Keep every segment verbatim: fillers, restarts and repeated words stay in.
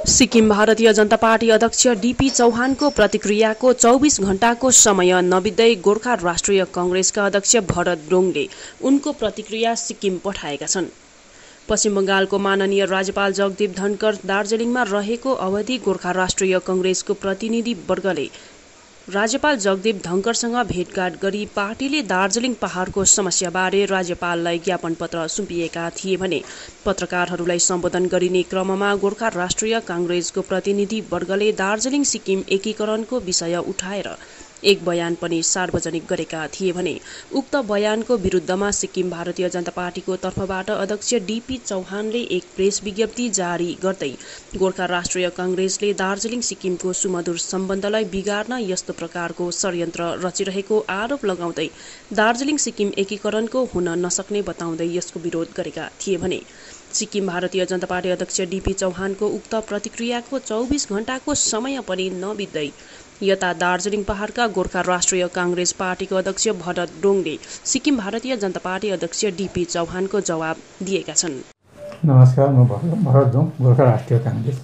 Sikkim Bharatiya Janata party अध्यक्ष DP चौहानको प्रतिक्रियाको चौबीस घण्टाको समय नबित्दै गोर्खा राष्ट्रिय कांग्रेसका अध्यक्ष भरत दोङले उनको प्रतिक्रिया सिक्किम पठाएका छन्। पश्चिम बंगालको माननीय राज्यपाल जगदीप धनकर दार्जिलिङमा रहेको अवधि गोर्खा राष्ट्रिय कांग्रेसको प्रतिनिधि वर्गले राज्यपाल जगदीप धनकरसँग भेटघाट गरी पार्टीले दार्जिलिङ पहाडको समस्याबारे राज्यपाललाई ज्ञापन पत्र सुम्पिएका थिए भने पत्रकारहरूलाई सम्बोधन गरिने क्रममा गोर्खा राष्ट्रिय कांग्रेसको प्रतिनिधि वर्गले दार्जिलिङ सिक्किम एकीकरणको विषय उठाएर एक बयान पनि सार्वजनिक गरेका थिए भने उक्त बयानको विरुद्धमा सिक्किम भारतीय जनता पार्टीको तर्फबाट अध्यक्ष डीपी चौहानले एक प्रेस विज्ञप्ति जारी गर्दै गोर्खा राष्ट्रिय कांग्रेसले दार्जिलिङ सिक्किमको सुमधुर सम्बन्धलाई बिगार्न यस्तो प्रकारको षड्यन्त्र रचिरहेको आरोप लगाउँदै दार्जिलिङ सिक्किम एकीकरणको हुन नसक्ने बताउँदै यसको विरोध गरेका थिए भने सिक्किम भारतीय जनता पार्टी अध्यक्ष डीपी चौहानको उक्त प्रतिक्रियाको चौबीस घण्टाको समय पनि नबित्दै यता दार्जिलिङ पहाडका गोर्खा राष्ट्रिय कांग्रेस पार्टीको अध्यक्ष भरत दोङले सिक्किम भारतीय जनता पार्टी अध्यक्ष डीपी चौहानको जवाब दिएका छन्। नमस्कार, म भरत दोङ, गोर्खा राष्ट्रिय कांग्रेस।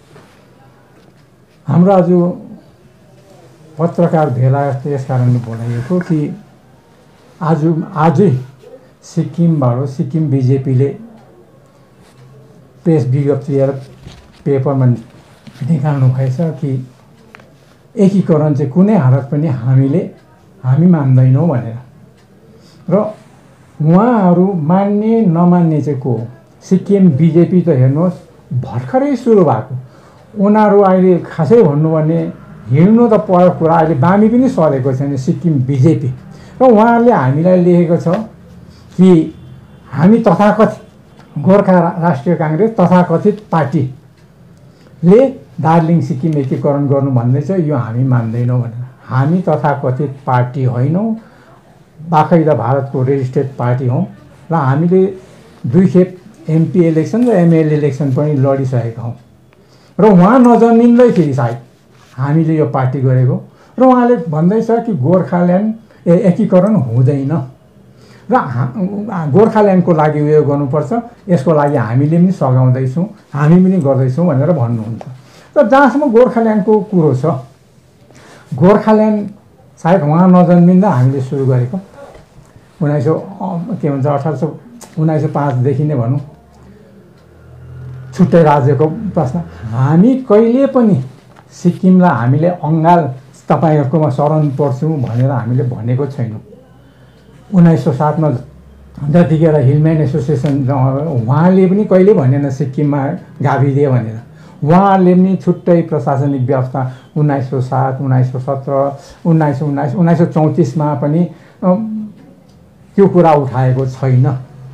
हाम्रो आज पत्रकार भेला यस कारणले बोलाइएको कि आज आजै सिक्किमबाट सिक्किम बीजेपीले प्रेस विज्ञप्ति दिएर पेपरमा निकाल्नु भएछ कि एकीकरण चाहिँ कुनै हालत पनि हामीले हामी मान्दैनौँ भनेर। र उहाँहरू मान्ने नमान्ने चाहिँ को हो? सिक्किम बीजेपी त हेर्नुहोस् भर्खरै सुरु भएको, उनीहरू अहिले खासै भन्नु भने हिँड्नु त परेको कुरा, अहिले बामी पनि सरेको छैन सिक्किम बीजेपी। र उहाँहरूले हामीलाई लेखेको छ कि हामी तथाकथित गोर्खा राष्ट्रिय कांग्रेस तथाकथित पार्टीले दार्जिलिङ सिक्किम एकीकरण गर्नु भन्दैछ, यो हामी मान्दैनौँ भनेर। हामी तथाकथित पार्टी होइनौँ, बाकाइदा भारतको रेजिस्टर्ड पार्टी हौँ र हामीले दुई खेप एमपी इलेक्सन र एमएलए इलेक्सन पनि लडिसकेका हौँ। र उहाँ नजन्मिँदैखेरि सायद हामीले यो पार्टी गरेको। र उहाँले भन्दैछ कि गोर्खाल्यान्ड एकीकरण हुँदैन र गोर्खाल्यान्डको लागि उयो गर्नुपर्छ, यसको लागि हामीले पनि सघाउँदैछौँ, हामी पनि गर्दैछौँ भनेर भन्नुहुन्छ। र जहाँसम्म गोर्खाल्यान्डको कुरो छ, गोर्खाल्यान्ड सायद उहाँ नजन्मिँदा हामीले सुरु गरेको उन्नाइस सौ के भन्छ अठार सौ उन्नाइस सौ पाँचदेखि नै भनौँ छुट्टै राज्यको प्रश्न। हामी कहिले पनि सिक्किमलाई हामीले अङ्गाल तपाईँहरूकोमा शरण पर्छौँ भनेर हामीले भनेको छैनौँ। उन्नाइस सौ सातमा जतिखेर हिलम्यान एसोसिएसन उहाँले पनि कहिले भनेन सिक्किममा गाभिदिए भनेर। उहाँहरूले पनि छुट्टै प्रशासनिक व्यवस्था उन्नाइस सौ सात उन्नाइस सौ सत्र उन्नाइस सौ उन्नाइस उन्नाइस सौ चौतिसमा पनि त्यो कुरा उठाएको छैन।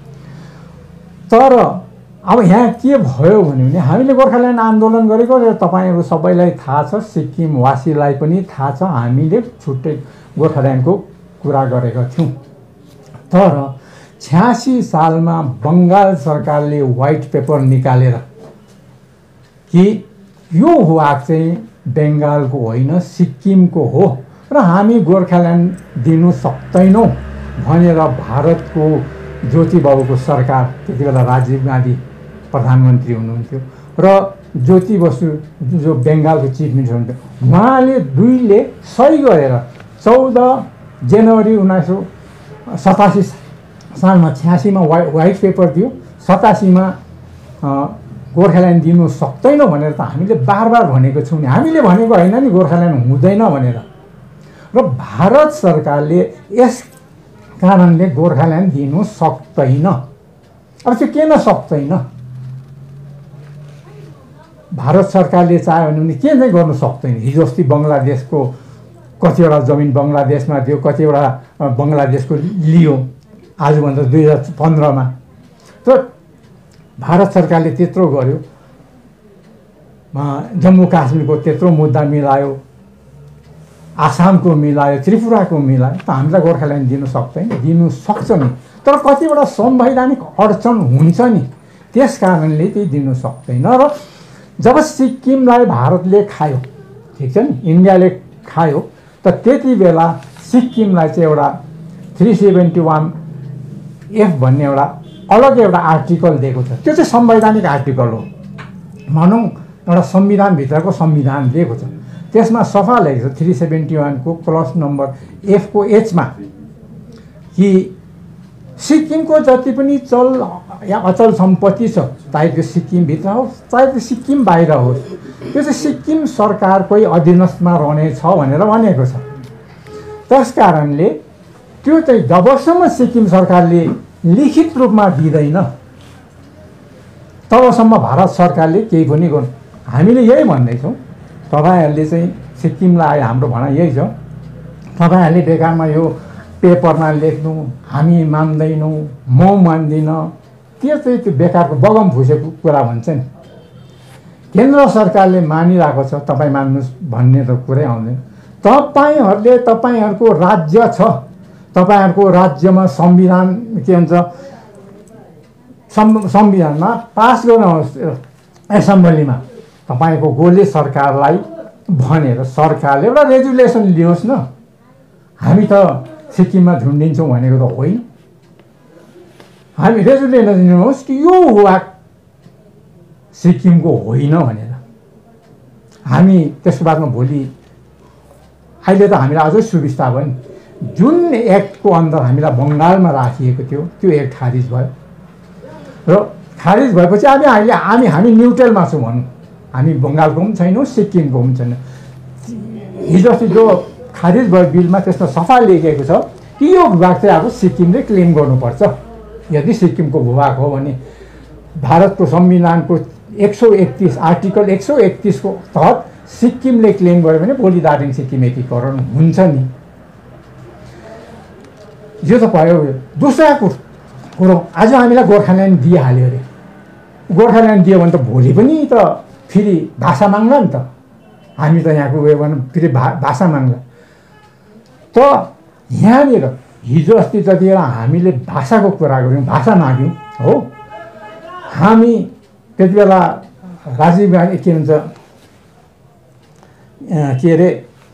तर अब यहाँ के भयो भने हामीले गोर्खाल्यान्ड आन्दोलन गरेको र तपाईँहरू सबैलाई थाहा छ, सिक्किमवासीलाई पनि थाहा छ, हामीले छुट्टै गोर्खाल्यान्डको कुरा गरेका थियौँ। तर छ्यासी सालमा बङ्गाल सरकारले व्हाइट पेपर निकालेर कि यो वाक चाहिँ बङ्गालको होइन सिक्किमको हो र हामी गोर्खाल्यान्ड दिनु सक्दैनौँ भनेर भारतको ज्योति बाबुको सरकार, त्यति बेला राजीव गान्धी प्रधानमन्त्री हुनुहुन्थ्यो र ज्योति बसु जो बङ्गालको चिफ मिनिस्टर हुनुहुन्थ्यो, उहाँले दुईले सही गरेर चौध जनवरी उन्नाइस सौ सतासी सालमा छ्यासीमा वाइ व्हाइट पेपर दियो, सतासीमा गोर्खाल्यान्ड दिनु सक्दैनौँ भनेर त हामीले बार बार भनेको छौँ नि। हामीले भनेको होइन नि गोर्खाल्यान्ड हुँदैन भनेर। र भारत सरकारले यस कारणले गोर्खाल्यान्ड दिनु सक्दैन। अब त्यो किन सक्दैन? भारत सरकारले चाह्यो भने के चाहिँ गर्नु सक्दैन? हिजो अस्ति बङ्गलादेशको कतिवटा जमिन बङ्गलादेशमा दियो, कतिवटा बङ्गलादेशको लियो आजभन्दा दुई हजार पन्ध्रमा। त भारत सरकारले त्यत्रो गर्यो, जम्मू काश्मीरको त्यत्रो मुद्दा मिलायो, आसामको मिलायो, त्रिपुराको मिलायो, त हामीलाई गोर्खाल्यान्ड दिनु सक्दैन? दिनु सक्छ नि, तर कतिवटा संवैधानिक अडचन हुन्छ नि, त्यस कारणले त्यही दिनु सक्दैन। र जब सिक्किमलाई भारतले खायो, ठिक छ नि, इन्डियाले खायो, त त्यति बेला सिक्किमलाई चाहिँ एउटा थ्री सेभेन्टी वान एफ भन्ने एउटा अलग एउटा आर्टिकल दिएको छ। त्यो चाहिँ संवैधानिक आर्टिकल हो। भनौँ एउटा संविधानभित्रको संविधान दिएको छ। त्यसमा सफा लेखेको छ थ्री सेभेन्टी वानको क्लस नम्बर एफको एचमा कि सिक्किमको जति पनि चल या अचल सम्पत्ति छ, चाहे त्यो सिक्किमभित्र होस् चाहे त्यो सिक्किम बाहिर होस्, त्यो चाहिँ सिक्किम सरकारकै अधीनस्थमा रहनेछ भनेर भनेको छ। त्यस कारणले त्यो चाहिँ जबसम्म सिक्किम सरकारले लिखित रूपमा दिँदैन तबसम्म भारत सरकारले केही पनि गर्नु। हामीले यही भन्दैछौँ, तपाईँहरूले चाहिँ सिक्किमलाई, हाम्रो भनाइ यही छ, तपाईँहरूले बेकारमा यो पेपरमा लेख्नु हामी मान्दैनौँ, म मान्दिनँ, त्यो चाहिँ त्यो बेकारको बगम फुसेको कुरा भन्छ नि। केन्द्र सरकारले मानिरहेको छ, तपाईँ मान्नुहोस् भन्ने त कुरै आउँदैन। तपाईँहरूले तपाईँहरूको राज्य छ, तपाईँहरूको राज्यमा संविधान के भन्छ संविधानमा पास गर्नुहोस् एसेम्बलीमा, तपाईँको गोले सरकारलाई भनेर सरकारले एउटा रेजुलेसन लियोस् न। हामी त सिक्किममा झुन्डिन्छौँ भनेको त होइन, हामी रेजुलेसन लिनुहोस् कि यो वाक सिक्किमको होइन भनेर। हामी त्यसको बादमा भोलि अहिले त हामीलाई अझै सुविस्ता भयो नि, जुन एक्टको अन्डर हामीलाई बङ्गालमा राखिएको थियो त्यो एक्ट खारिज भयो र खारिज भएपछि हामी अहिले हामी हामी न्युट्रलमा छौँ भनौँ, हामी बङ्गालको पनि छैनौँ सिक्किमको पनि छैन। हिजो अस्ति जो खारिज भयो बिलमा त्यसमा सफा लेखेको छ कि यो भूभाग चाहिँ अब सिक्किमले क्लेम गर्नुपर्छ। यदि सिक्किमको भूभाग हो भने भारतको संविधानको एक सौ एकतिस आर्टिकल एक सौ एकतिसको तहत सिक्किमले क्लेम गर्यो भने भोलि दार्जिलिङ सिक्किम एकीकरण हुन्छ नि। यो त भयो। दोस्रो कुरो, आज हामीलाई गोर्खाल्यान्ड दिइहाल्यो अरे, गोर्खाल्यान्ड दियो भने त भोलि पनि त फेरि भाषा माग्ला नि त, हामी त यहाँको उयो भनौँ फेरि भा भाषा माग्ला। त यहाँनिर हिजो अस्ति जतिखेर हामीले भाषाको कुरा गऱ्यौँ, भाषा माग्यौँ हो, हामी त्यति बेला राजीव गान्धी के भन्छ के अरे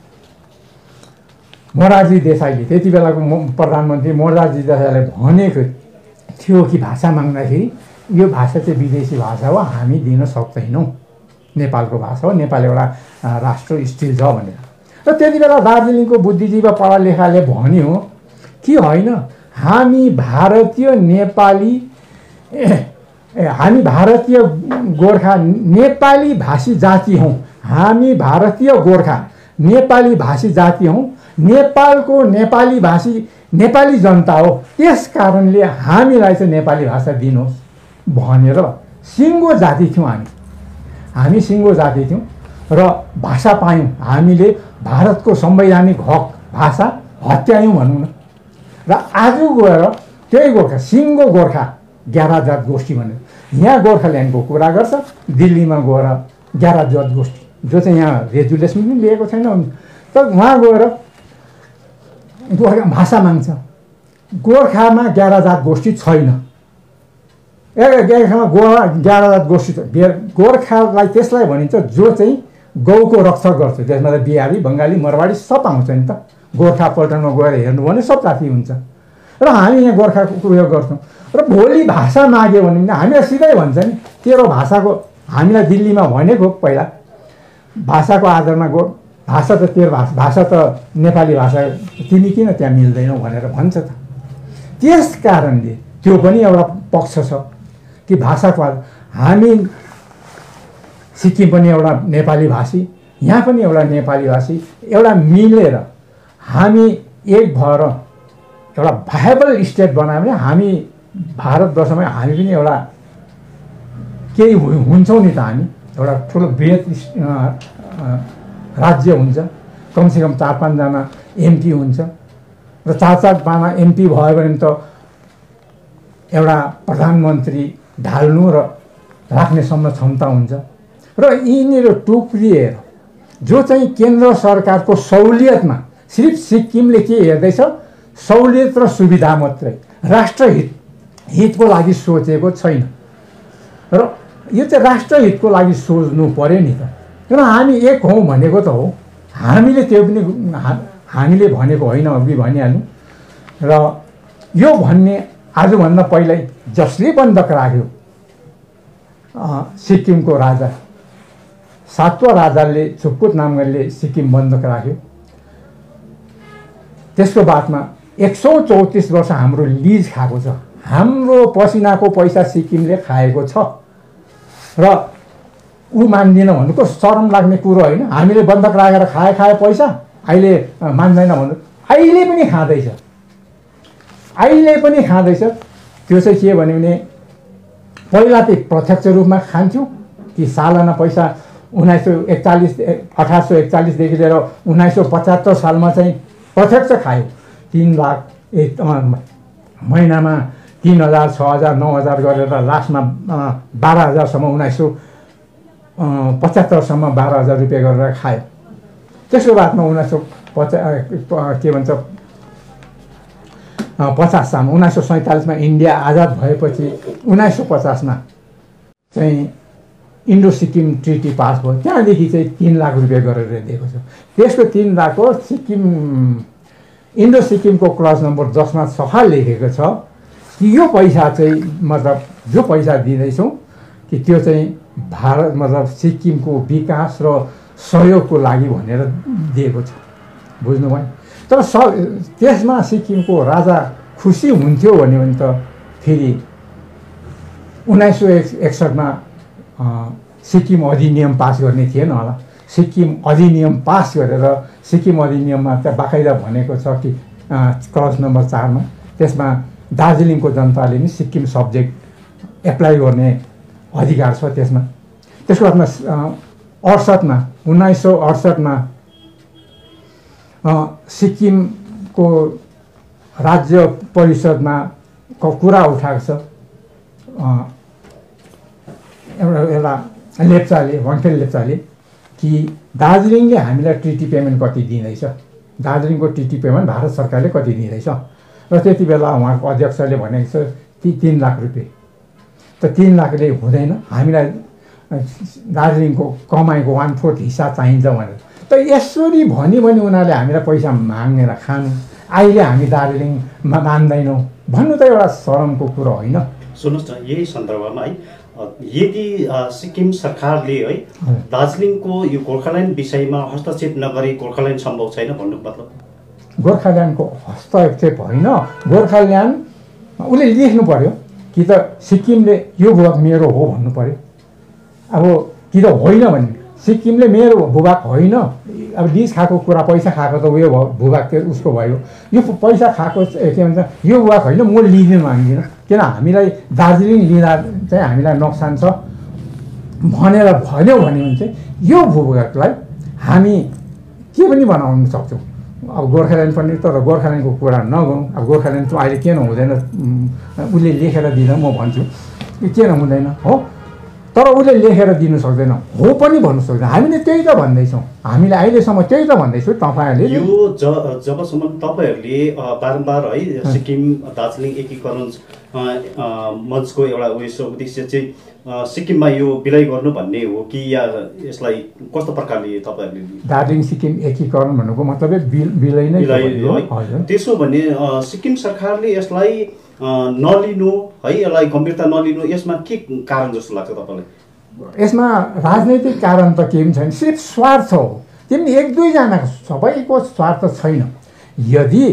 मोरारजी देसाईले, त्यति बेलाको प्रधानमन्त्री मोरारजी देसाईले भनेको थियो कि भाषा माग्दाखेरि यो भाषा चाहिँ विदेशी भाषा हो, हामी दिन सक्दैनौँ, नेपालको भाषा हो, नेपाल एउटा राष्ट्र स्थिर छ भनेर। र त्यति बेला दार्जिलिङको बुद्धिजीवी पढालेखाले भन्यो कि होइन, हामी भारतीय नेपाली हामी भारतीय गोर्खा नेपाली भाषी जाति हौँ, हामी भारतीय गोर्खा नेपाली भाषी जाति हौँ, नेपालको नेपाली भाषी नेपाली जनता हो, त्यस कारणले हामीलाई चाहिँ नेपाली भाषा दिनुहोस् भनेर सिङ्गो जाति थियौँ हामी हामी सिङ्गो जाति थियौँ र भाषा पायौँ। हामीले भारतको संवैधानिक हक भाषा हत्यायौँ भनौँ न। र आज गएर त्यही गोर्खा सिङ्गो गोर्खा ग्यारा जात गोष्ठी भनेर यहाँ गोर्खाल्यान्डको कुरा गर्छ, दिल्लीमा गएर ग्यारा जात गोष्ठी जो चाहिँ यहाँ रेजुलेसन पनि लिएको छैन, तर उहाँ गएर गोर्खा भाषा माग्छ। गोर्खामा ग्यारा जात गोष्ठी छैन, ए गोर्खामा गोर्खा ग्यारा जात गोष्ठी छ। गोर्खालाई त्यसलाई भनिन्छ जो चाहिँ गौको रक्षक गर्छ, त्यसमा त बिहारी बङ्गाली मरवाडी सब आउँछ नि त। गोर्खा पल्टनमा गएर हेर्नु भने सब जाति हुन्छ र हामी यहाँ गोर्खाको उयो गर्छौँ। र भोलि भाषा माग्यो भने हामीलाई सिधै भन्छ नि तेरो भाषाको, हामीलाई दिल्लीमा भनेको पहिला भाषाको आधारमा गो भाषा त तेरो भाषा भाषा त नेपाली भाषा तिमी किन त्यहाँ मिल्दैनौ भनेर भन्छ त। त्यस कारणले त्यो पनि एउटा पक्ष छ कि भाषाको हामी सिक्किम पनि एउटा नेपाली भाषी, यहाँ पनि एउटा नेपाली भाषी, एउटा मिलेर हामी एक भएर एउटा भायबल स्टेट बनायो भने हामी भारतवर्षमा हामी पनि एउटा केही हुन्छौँ नि त। हामी एउटा ठुलो बृहत राज्य हुन्छ, कमसेकम चार पाँचजना एमपी हुन्छ र चार चार पाँचजना एमपी भयो भने त एउटा प्रधानमन्त्री ढाल्नु र राख्नेसम्म क्षमता हुन्छ। र यिनीहरू टुक्रिएर जो चाहिँ केन्द्र सरकारको सहुलियतमा सिर्फ सिक्किमले के हेर्दैछ, सहुलियत र सुविधा मात्रै, राष्ट्रहित हितको लागि सोचेको छैन। र यो चाहिँ राष्ट्रहितको लागि सोच्नु पर्यो नि त। किन हामी एक हौँ भनेको त हो, हामीले त्यो पनि हामीले भनेको होइन, अघि भनिहाल्नु। र यो भन्ने आजभन्दा पहिल्यै जसले बन्धक राख्यो सिक्किमको राजा सातौं राजाले छुक्कुट नामगढले सिक्किम बन्धक राख्यो। त्यसको बादमा एक सौ चौतिस वर्ष हाम्रो लिज खाएको छ। हाम्रो पसिनाको पैसा सिक्किमले खाएको छ र ऊ मान्दिन भन्नुको शरम लाग्ने कुरो होइन। हामीले बन्धक राखेर खाए खाए पैसा अहिले मान्दैन भन्नु, अहिले पनि खाँदैछ, अहिले पनि खाँदैछ। त्यो चाहिँ के भन्यो भने पहिला चाहिँ प्रत्यक्ष रूपमा खान्थ्यौँ कि सालाना पैसा उन्नाइस सौ एकचालिस अठार सौ एकचालिसदेखि लिएर उन्नाइस सौ पचहत्तर सालमा चाहिँ प्रत्यक्ष खायो। तीन लाख एक महिनामा तीन हजार छ हजार नौ हजार गरेर लास्टमा बाह्र हजारसम्म उन्नाइस सौ पचहत्तरसम्म बाह्र हजार रुपियाँ गरेर खायो। त्यसको बादमा उन्नाइस सौ पचा के भन्छ पचास सालमा उन्नाइस सौ सैँतालिसमा इन्डिया आजाद भएपछि उन्नाइस सौ पचासमा चाहिँ इन्डो सिक्किम ट्रिटी पास भयो। त्यहाँदेखि चाहिँ तीन लाख रुपियाँ गरेर दिएको छ। त्यसको तीन लाख हो सिक्किम इन्डो सिक्किमको क्लज नम्बर दसमा सफा लेखेको छ कि यो पैसा चाहिँ मतलब जो पैसा दिँदैछौँ कि त्यो चाहिँ भारत मतलब सिक्किमको विकास र सहयोगको लागि भनेर दिएको छ। बुझ्नुभयो? तर स त्यसमा सिक्किमको राजा खुसी हुन्थ्यो भन्यो भने त फेरि उन्नाइस सौ एक एकसठमा सिक्किम अधिनियम पास गर्ने थिएन होला। सिक्किम अधिनियम पास गरेर सिक्किम अधिनियममा त्यहाँ बाकाइदा भनेको छ कि क्लज नम्बर चारमा त्यसमा दार्जिलिङको जनताले नि सिक्किम सब्जेक्ट एप्लाई गर्ने अधिकार छ त्यसमा। त्यसको बादमा अडसठमा उन्नाइस सौ अडसठमा सिक्किमको राज्य परिषदमा कुरा उठाएको छ एउटा एउटा लेप्चाले वाङखेल लेप्चाले कि दार्जिलिङले हामीलाई ट्रिटी पेमेन्ट कति दिँदैछ, दार्जिलिङको ट्रिटी पेमेन्ट भारत सरकारले कति दिँदैछ। र त्यति बेला उहाँको अध्यक्षले भनेको छ ती तीन लाख रुपियाँ। त तीन लाखले हुँदैन, हामीलाई दार्जिलिङको कमाइको वान फोर्थ हिस्सा चाहिन्छ भनेर। त यसरी भनी भनी उनीहरूले हामीलाई पैसा मागेर खानु, अहिले हामी दार्जिलिङमा मान्दैनौँ भन्नु त एउटा शरमको कुरो होइन। सुन्नुहोस् न, यही सन्दर्भमा है यदि सिक्किम सरकारले है दार्जिलिङको यो गोर्खाल्यान्ड विषयमा हस्तक्षेप नगरी गोर्खाल्यान्ड सम्भव छैन भन्नु मतलब? गोर्खाल्यान्डको हस्तक्षेप होइन, गोर्खाल्यान्ड उसले लेख्नु पर्यो कि त सिक्किमले यो भूभाग मेरो हो भन्नु पर्यो। अब कि त होइन भने सिक्किमले मेरो भूभाग होइन, अब लिज खाएको कुरा पैसा खाएको त उयो भयो भूभाग त्यो उसको भयो। यो पैसा खाएको के भन्छ यो भूभाग होइन, म लिन माग्दिनँ किन हामीलाई दार्जिलिङ लिँदा चाहिँ हामीलाई नोक्सान छ भनेर भन्यो भने चाहिँ यो भूभागलाई हामी के पनि बनाउन सक्छौँ। अब गोर्खाल्यान्ड पनि तर गोर्खाल्यान्डको कुरा नगरौँ। अब गोर्खाल्यान्ड चाहिँ अहिले किन हुँदैन उसले लेखेर दिँदा म भन्छु किन हुँदैन हो, तर उसले लेखेर दिनु सक्दैन, हो पनि भन्नु सक्दैन। हामीले त्यही त भन्दैछौँ, हामीले अहिलेसम्म त्यही त भन्दैछौँ। तपाईँहरूले यो ज जबसम्म तपाईँहरूले बारम्बार है सिक्किम दार्जिलिङ एकीकरण मञ्चको एउटा उयो उद्देश्य चाहिँ सिक्किममा यो विलय गर्नु भन्ने हो कि या यसलाई कस्तो प्रकारले तपाईँहरूले? दार्जिलिङ सिक्किम एकीकरण भन्नुको मतलबै विलय नै हो। त्यसो भने सिक्किम सरकारले यसलाई नलिनु है, यसलाई गम्भीरता नलिनु, यसमा के कारण जस्तो लाग्छ तपाईँलाई? यसमा राजनैतिक कारण त केही पनि छैन, सिर्फ स्वार्थ हो। तिमी एक दुईजनाको सबैको स्वार्थ छैन। यदि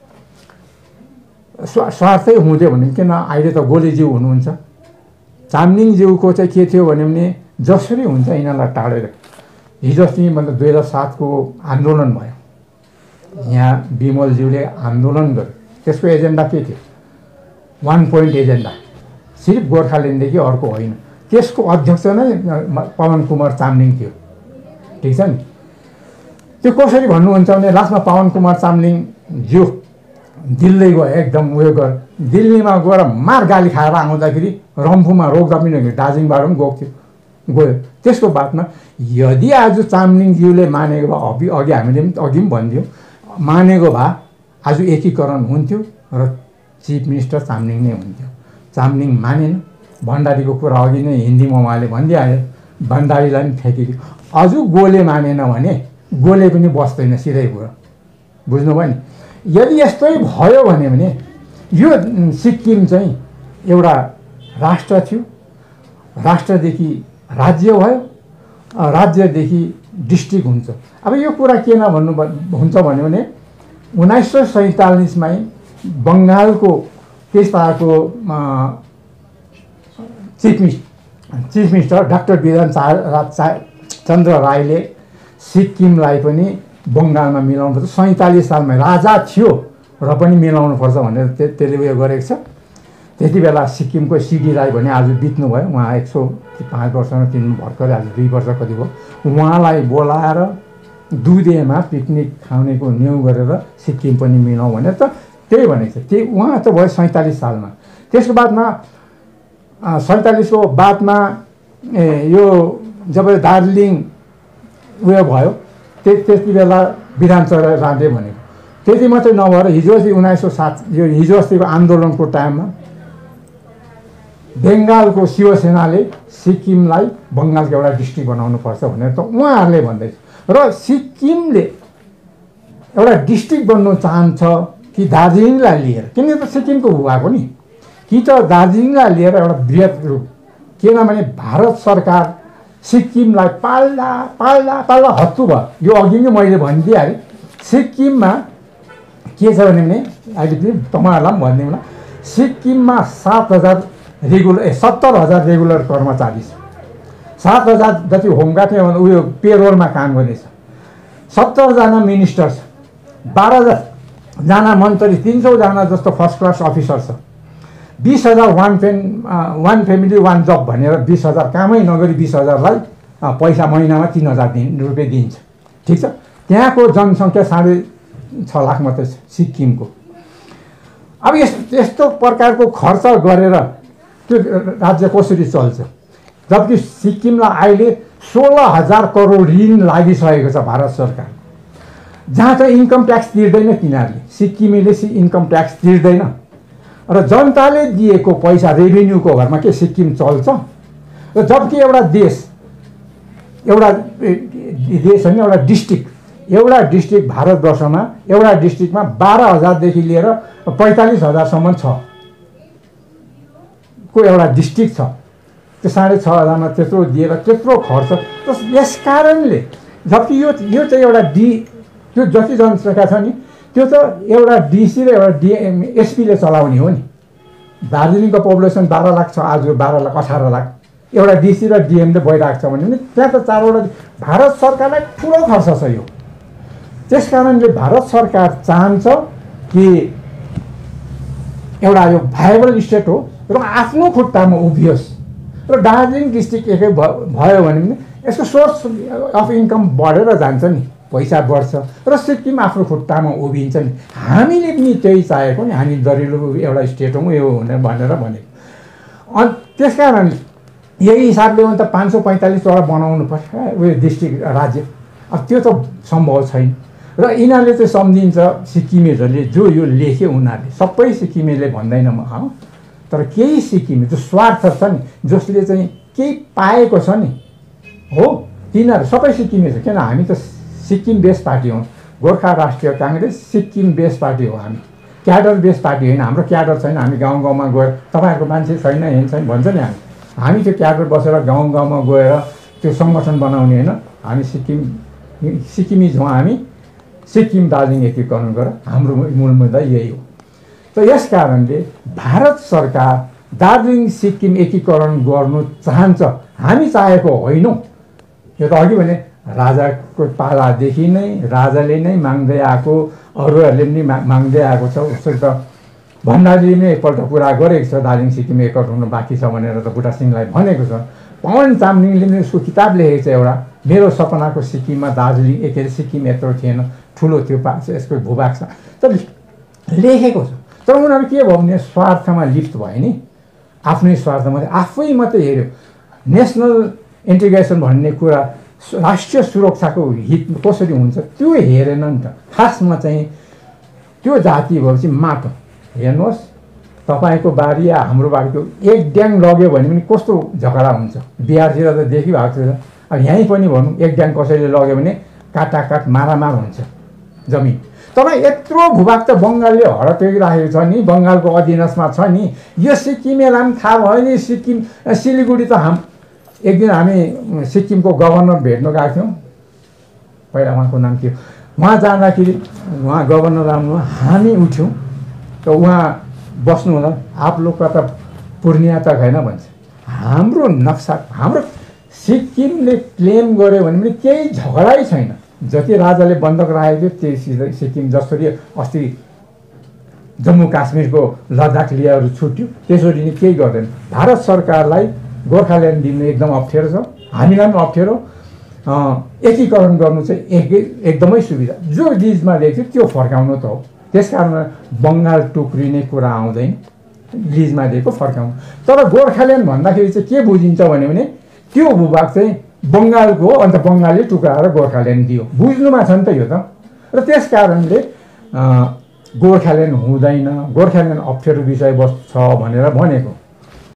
स्वा स्वार्थै हुँदै भने किन अहिले त गोलेज्यू हुनुहुन्छ, चामलिङज्यूको चाहिँ के थियो भने भने जसरी हुन्छ यिनीहरूलाई टाढेर हिजो अस्ति मतलब दुई हजार सातको आन्दोलन भयो, यहाँ विमलज्यूले आन्दोलन गर्यो। त्यसको एजेन्डा के थियो? वान पोइन्ट एजेन्डा, सिर्फ गोर्खाल्यान्डदेखि अर्को होइन। त्यसको अध्यक्ष नै पवन कुमार चामलिङ थियो, ठिक छ नि। त्यो कसरी भन्नुहुन्छ भने लास्टमा पवन कुमार चामलिङ ज्यू दिल्ली गयो, एकदम उयो गर दिल्लीमा गएर मार गाली खाएर आउँदाखेरि रम्फूमा रोक्दा पनि दार्जिलिङबाट पनि गएको थियो गयो। त्यसको बादमा यदि आज चामलिङज्यूले मानेको भए अघि अघि हामीले पनि अघि पनि भनिदियौँ मानेको भए आज एकीकरण हुन्थ्यो र चिफ मिनिस्टर चामलिङ नै हुन्थ्यो। चामलिङ मानेन, भण्डारीको कुरा अघि नै हिन्दीमा उहाँले भनिदिइहाल्यो, भण्डारीलाई पनि फ्याँकिदियो। अझ गोले मानेन भने गोले पनि बस्दैन, सिधै कुरा बुझ्नुभयो नि। यदि यस्तै भयो भने भने यो सिक्किम चाहिँ एउटा राष्ट्र थियो, राष्ट्रदेखि राज्य भयो राज्यदेखि डिस्ट्रिक्ट हुन्छ। अब यो कुरा किन भन्नु हुन्छ भन्यो भने उन्नाइस सय सैँतालिसमै बङ्गालको त्यस पाको chief minister chief minister doctor Bidhan Chandra राईले सिक्किमलाई पनि बङ्गालमा मिलाउनुपर्छ। सैँतालिस सालमा राजा थियो र पनि मिलाउनुपर्छ भनेर त्यसले उयो गरेको छ। त्यति बेला सिक्किमको सिडी राई भने आज बित्नुभयो, उहाँ एक सौ पाँच वर्षमा तिन भर्खरै आज दुई वर्ष कति भयो। उहाँलाई बोलाएर दुधेमा पिकनिक खानेको न्यु गरेर सिक्किम पनि मिलाउँ भनेर त त्यही भनेको छ। त्यही उहाँ त भयो सैँतालिस सालमा। त्यसको बादमा सैँतालिसको बादमा ए यो जब दार्जिलिङ उयो भयो त्य त्यति बेला विधान चढाइ राँधे भनेको। त्यति मात्रै नभएर हिजो अस्ति उन्नाइस सौ सात यो हिजो अस्तिको आन्दोलनको टाइममा बङ्गालको शिवसेनाले सिक्किमलाई बङ्गालको एउटा डिस्ट्रिक्ट बनाउनुपर्छ भनेर त उहाँहरूले भन्दैछ। र सिक्किमले एउटा डिस्ट्रिक्ट बन्नु चाहन्छ कि दार्जिलिङलाई लिएर, किन त सिक्किमको भूभाग हो नि, कि त दार्जिलिङलाई लिएर एउटा बृहत रूप। किनभने भारत सरकार सिक्किमलाई पाल्दा पाल्दा पाल्दा हत्तु भयो। यो अघि नै मैले भनिदिइहालेँ। सिक्किममा के छ भने अहिले पनि तपाईँहरूलाई पनि भनिदिउँ न, सिक्किममा सात हजार रेगुलर ए सत्तर हजार रेगुलर कर्मचारी छ। सात हजार जति होमगार्ड उयो पेरोलमा काम गर्ने छ। सत्तरजना मिनिस्टर छ, बाह्रजना मन्त्री, तिन सौजना जस्तो फर्स्ट क्लास अफिसर छ। बिस हजार वान फेन वान फ्यामिली वान जब भनेर बिस हजार कामै नगरी बिस हजारलाई पैसा महिनामा तिन हजार दिन रुपियाँ दिन्छ। ठिक छ। त्यहाँको जनसङ्ख्या साढे छ लाख मात्रै छ सिक्किमको। अब यस यस्तो प्रकारको खर्च गरेर त्यो राज्य कसरी चल्छ? जबकि सिक्किमलाई अहिले सोह्र हजार करोड ऋण लागिसकेको छ भारत सरकार, जहाँ चाहिँ इन्कम ट्याक्स तिर्दैन तिनीहरूले। सिक्किमेले इन्कम ट्याक्स तिर्दैन र जनताले दिएको पैसा रेभिन्यूको भरमा के सिक्किम चल्छ? र जबकि एउटा देश एउटा देश होइन एउटा डिस्ट्रिक्ट एउटा डिस्ट्रिक्ट भारतवर्षमा एउटा डिस्ट्रिक्टमा बाह्र हजारदेखि लिएर पैँतालिस हजारसम्म छ को एउटा डिस्ट्रिक्ट छ। त्यो साढे छ हजारमा त्यत्रो दिएर त्यत्रो खर्च। यस कारणले जबकि यो यो चाहिँ एउटा डी त्यो जति जनसङ्ख्या छ नि त्यो त एउटा डिसी र एउटा डिएम एसपीले चलाउने हो नि। दार्जिलिङको पपुलेसन बाह्र लाख छ, आज बाह्र लाख अठार लाख एउटा डिसी र डिएमले भइरहेको छ भने त्यहाँ त चारवटा भारत सरकारलाई ठुलो खर्च छ यो। त्यस कारणले भारत सरकार चाहन्छ कि एउटा यो भाइबल स्टेट हो र आफ्नो खुट्टामा उभियोस्। र दार्जिलिङ डिस्ट्रिक्ट एकै भयो भने पनि यसको सोर्स अफ इन्कम बढेर जान्छ नि, पैसा बढ्छ र सिक्किम आफ्नो खुट्टामा उभिन्छ नि। हामीले पनि त्यही चाहेको नि, हामी दरिलो एउटा स्टेट हौँ यो भनेर भनेको। अनि त्यस कारण यही हिसाबले हो भने त पाँच सौ पैँतालिसवटा बनाउनु पर्छ उयो डिस्ट्रिक्ट राज्य। अब त्यो त सम्भव छैन। र यिनीहरूले चाहिँ सम्झिन्छ सिक्किमेहरूले जो यो लेखे उनीहरूले सबै सिक्किमेले भन्दैन म, तर केही सिक्किमे जो स्वार्थ छ नि, जसले चाहिँ केही पाएको छ नि हो तिनीहरू सबै सिक्किमे छ। किन हामी त सिक्किम बेस पार्टी हौँ, गोर्खा राष्ट्रिय काङ्ग्रेस सिक्किम बेस पार्टी हो। हामी क्याडर बेस पार्टी होइन, हाम्रो क्याडर छैन। हामी गाउँ गाउँमा गएर तपाईँहरूको मान्छे छैन हेन छैन भन्छ नि, हामी हामी त्यो क्याडर बसेर गाउँ गाउँमा गएर त्यो सङ्गठन बनाउने होइन। हामी सिक्किम सिक्किमिज हौँ। हामी सिक्किम दार्जिलिङ एकीकरण गरेर हाम्रो मूल मुद्दा यही हो। त यस कारणले भारत सरकार दार्जिलिङ सिक्किम एकीकरण गर्नु चाहन्छ, हामी चाहेको होइनौँ। यो त अघि भने राजाको पालादेखि नै राजाले नै माग्दै आएको, अरूहरूले पनि मा माग्दै आएको छ। उसरी त भण्डारीले नै एकपल्ट कुरा गरेको छ दार्जिलिङ सिक्किम एकीकरण हुनु बाँकी छ भनेर त बुढा सिंहलाई भनेको छ। पवन चामलिङले पनि उसको किताब लेखेको छ एउटा, मेरो सपनाको सिक्किममा दार्जिलिङ एकै सिक्किम यत्रो थिएन, ठुलो थियो पा यसको भूभाग छ त लेखेको छ। तर उनीहरू के भयो भने स्वार्थमा लिप्त भयो नि, आफ्नै स्वार्थमा आफै मात्रै हेऱ्यो। नेसनल इन्टिग्रेसन भन्ने कुरा राष्ट्रिय सुरक्षाको हित कसरी हुन्छ त्यो हेरेन नि त। खासमा चाहिँ त्यो जाति भएपछि माटो हेर्नुहोस्, तपाईँको बारी या हाम्रो बारीको एक ड्याङ लग्यो भने पनि कस्तो झगडा हुन्छ। बिहारतिर त देखिरहेको छ। अब यहीँ पनि भनौँ एक ड्याङ कसैले लग्यो भने काटाकाट मारामार हुन्छ जमिन। तर यत्रो भूभाग त बङ्गालले हडपिराखेको छ नि, बङ्गालको अधीनमा छ नि। यो सिक्किमेलाई पनि थाहा भयो नि, सिक्किम सिलिगुडी त हाम एक दिन हामी सिक्किमको गभर्नर भेट्न गएको थियौँ, पहिला उहाँको नाम के हो, वहाँ जाँदाखेरि उहाँ गभर्नर आउनु, हामी उठ्यौँ त उहाँ बस्नु हुँदा आप लोगका त पूर्णिया त छैन भन्छ। हाम्रो नक्सा, हाम्रो सिक्किमले क्लेम गर्यो भने पनि केही झगडै छैन। जति राजाले बन्दक राखेको थियो त्यही सिक्किम, जसरी अस्ति जम्मू काश्मीरको लद्दाख लिएर छुट्यो त्यसरी नै केही गर्दैन। भारत सरकारलाई गोर्खाल्यान्ड दिनु एकदम अप्ठ्यारो छ, हामीलाई पनि अप्ठ्यारो। एकीकरण गर्नु चाहिँ एक एकदमै सुविधा। जो लिजमा दिएको थियो त्यो फर्काउनु त हो। त्यसकारण बङ्गाल टुक्रिने कुरा आउँदैन, लिजमा दिएको फर्काउनु। तर गोर्खाल्यान्ड भन्दाखेरि चाहिँ के बुझिन्छ भने भने त्यो भूभाग चाहिँ बङ्गालको हो, अन्त बङ्गालले टुक्राएर गोर्खाल्यान्ड दियो, बुझ्नुमा छ नि त यो त। र त्यस कारणले गोर्खाल्यान्ड हुँदैन, गोर्खाल्यान्ड अप्ठ्यारो विषयवस्तु छ भनेर भनेको।